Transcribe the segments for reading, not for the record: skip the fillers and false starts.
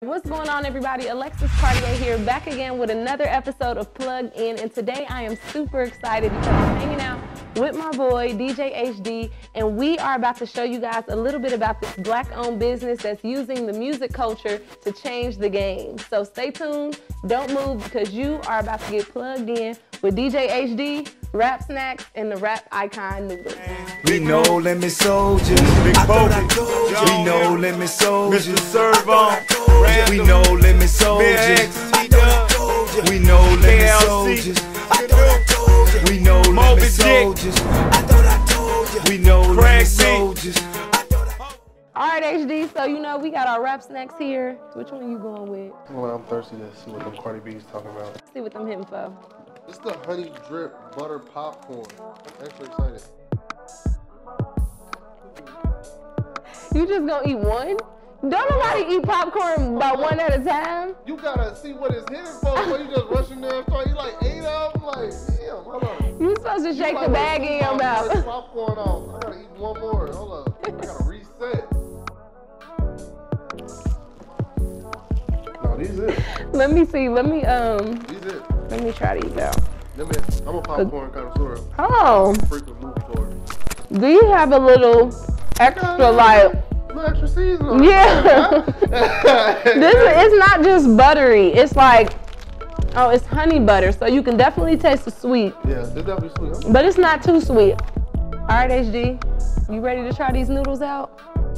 What's going on, everybody? Alexis Cartier here, back again with another episode of Plug In, and today I am super excited because I'm hanging out with my boy DJ HD, and we are about to show you guys a little bit about this black-owned business that's using the music culture to change the game. So stay tuned, don't move, because you are about to get plugged in with DJ HD, Rap Snacks, and the Rap Icon Noodles. We know limit soldiers, big we know limit soldiers, Mr. Servo, we know limit soldiers, we know limit soldiers, we know limit soldiers, we know limit soldiers. Alright, HD, so you know we got our Rap Snacks here. Which one are you going with? Well, I'm thirsty to see what them Cardi B's talking about. Let's see what them hitting for. It's the honey drip butter popcorn. I'm extra excited. You just gonna eat one? Don't nobody eat popcorn by one at a time. You gotta see what it's hitting for before you just rush in there and start. You like 8 of them? Like, damn, hold on. You supposed to shake the bag in your mouth. Popcorn off. I gotta eat one more. Hold up. I gotta reset. No, these it. Let me see. Let me These it. let me try these out. I'm a popcorn connoisseur. Oh. Frequent movie tour. Do you have a little extra like? No extra seasoning. Yeah. It's not just buttery. It's like, oh, it's honey butter, so you can definitely taste the sweet. Yeah, it's definitely sweet. Huh? But it's not too sweet. All right, HD, you ready to try these noodles out?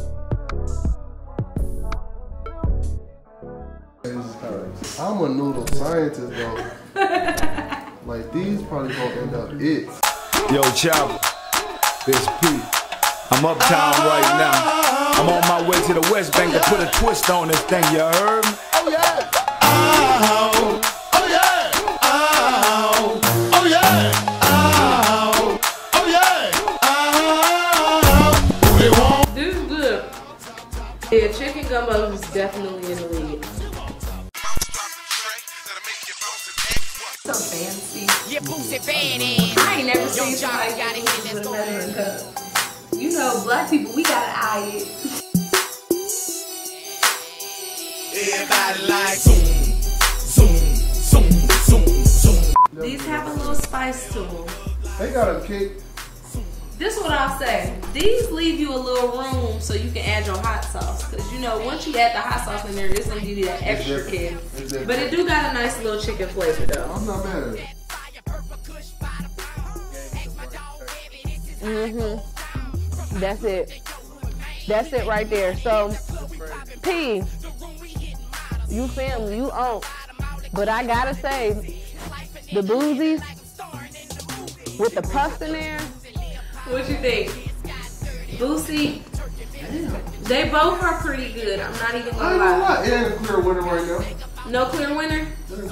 I'm a noodle scientist though. Like these probably gonna end up it. Yo, Chopper, this P. I'm uptown right now. I'm on my way to the West Bank to put a twist on this thing, you heard me? Oh yeah! Oh, oh yeah! Oh, oh yeah! Oh, oh yeah! Oh, This is good. Yeah, chicken gumbo is definitely in the lead. So fancy. Yeah, Boosie Fanny. I ain't never seen somebody got it with a measuring cup. You know, black people, we gotta eye it. Everybody like zoom, zoom, zoom, zoom, zoom. These have a little spice to them. They got a kick. This is what I'll say. These leave you a little room so you can add your hot sauce. Because, you know, once you add the hot sauce in there, it's going to give you that extra kick. But it do got a nice little chicken flavor, though. I'm not mad at it. That's it. That's it right there. So, P, you family, you own. But I gotta say, the boozies with the puffs in there. What you think? Boosie, they both are pretty good. I'm not even gonna lie. It ain't a clear winner right now. No clear winner?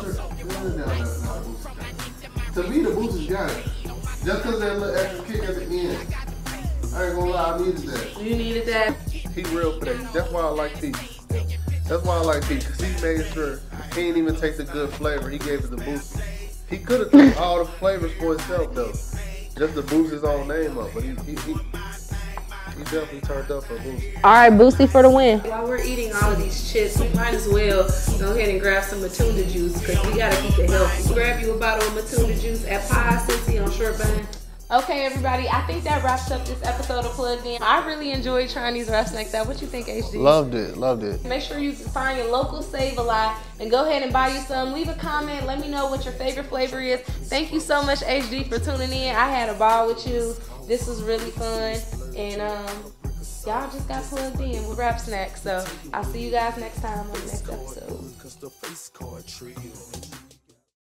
To me, the Boosie's got it. Just because that little extra kick at the end. I ain't gonna lie, I needed that. You needed that? He real for that. That's why I like T. That's why I like T, because he made sure he didn't even take the good flavor. He gave it the Boosie. He could have took all the flavors for himself, though. Just to boost his own name up, but he definitely turned up for Boosie. All right, Boosie for the win. While we're eating all of these chips, we might as well go ahead and grab some Matunda juice because we gotta keep it healthy. Grab you a bottle of Matunda juice at Pie Cincy on Short Bun. Okay, everybody, I think that wraps up this episode of Plugged In. I really enjoyed trying these Rap Snacks out. What you think, HD? Loved it, loved it. Make sure you find your local Save-A-Lot and go ahead and buy you some. Leave a comment. Let me know what your favorite flavor is. Thank you so much, HD, for tuning in. I had a ball with you. This was really fun. And y'all just got plugged in with Rap Snacks. So I'll see you guys next time on the next episode.